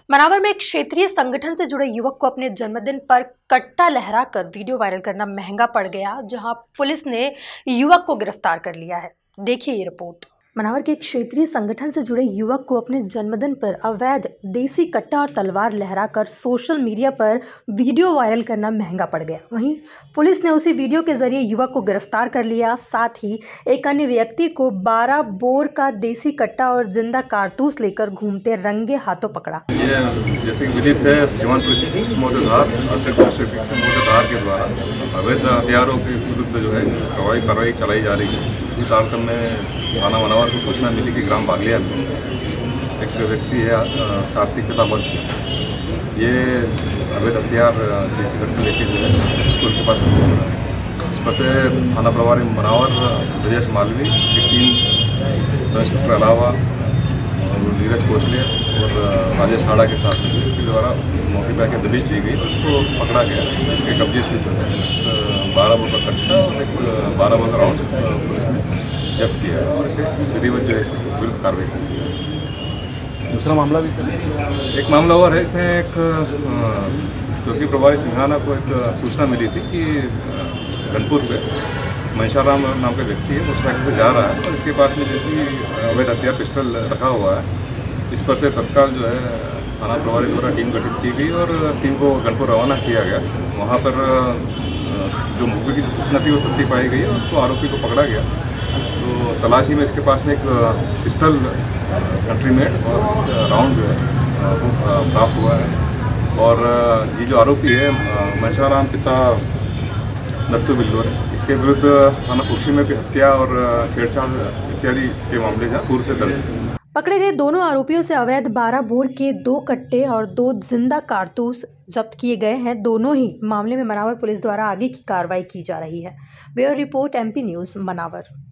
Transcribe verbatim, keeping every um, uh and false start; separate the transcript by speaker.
Speaker 1: मनावर में एक क्षेत्रीय संगठन से जुड़े युवक को अपने जन्मदिन पर कट्टा लहराकर वीडियो वायरल करना महंगा पड़ गया, जहां पुलिस ने युवक को गिरफ्तार कर लिया है। देखिए ये रिपोर्ट। मनावर के एक क्षेत्रीय संगठन से जुड़े युवक को अपने जन्मदिन पर अवैध देसी कट्टा और तलवार लहराकर सोशल मीडिया पर वीडियो वायरल करना महंगा पड़ गया। वहीं पुलिस ने उसी वीडियो के जरिए युवक को गिरफ्तार कर लिया। साथ ही एक अन्य व्यक्ति को बारह बोर का देसी कट्टा और जिंदा कारतूस लेकर घूमते रंगे हाथों पकड़ा।
Speaker 2: ये जैसे विदित है, सीमांत पुलिस मोटर धार धार के द्वारा अवैध हथियारों के विरुद्ध जो है कार्रवाई कार्रवाई चलाई जा रही है। इसी तारतम्य में थाना मनावर को सूचना मिली कि ग्राम बागलिया में एक व्यक्ति है कार्तिक पिता वर्ष, ये अवैध हथियार देसी कट्टे लेके जो है स्कूल के पास घूम रहा है। इस पर से थाना प्रभारी मनावर ब्रजेश मालवी के तीन सब इंस्पेक्टर अलावा नीरज कोचले और राजेश हाड़ा के साथ के द्वारा मौके पर आके दबिश दी गई, उसको पकड़ा गया। इसके कब्जे से जो है बारह बोर का कट्टा और एक बारह बोर का राउंड पुलिस ने जब्त किया है और इसे विधिवत जो है विरुद्ध कार्रवाई की है।
Speaker 3: दूसरा मामला भी सर,
Speaker 2: एक मामला और है, इसमें एक चौकी प्रभारी सिंघाना को एक सूचना मिली थी कि गनपुर पे महिषाराम नाम का व्यक्ति है, मोटरसाइकिल से जा रहा है और इसके पास में जैसी अवैध हथियार पिस्टल रखा हुआ है। इस पर से तत्काल जो है थाना प्रभारी द्वारा टीम गठित की गई और टीम को गनपुर रवाना किया गया। वहाँ पर जो मुखबिर की जो सूचना थी वो सत्य पाई गई है, उसको आरोपी को पकड़ा गया। तो तलाशी में इसके पास में एक पिस्टल कंट्री मेड और राउंड जो है वो प्राप्त हुआ है। और ये जो आरोपी है महिषाराम पिता दत्तू बिल्लोर, इसके विरुद्ध थाना कुक्षी में भी हत्या और छेड़छाड़ इत्यादि के मामले जहाँ पूर्व से दर्ज है।
Speaker 1: पकड़े गए दोनों आरोपियों से अवैध बारह बोर के दो कट्टे और दो जिंदा कारतूस जब्त किए गए हैं। दोनों ही मामले में मनावर पुलिस द्वारा आगे की कार्रवाई की जा रही है। Bureau report, MP news, Manawar.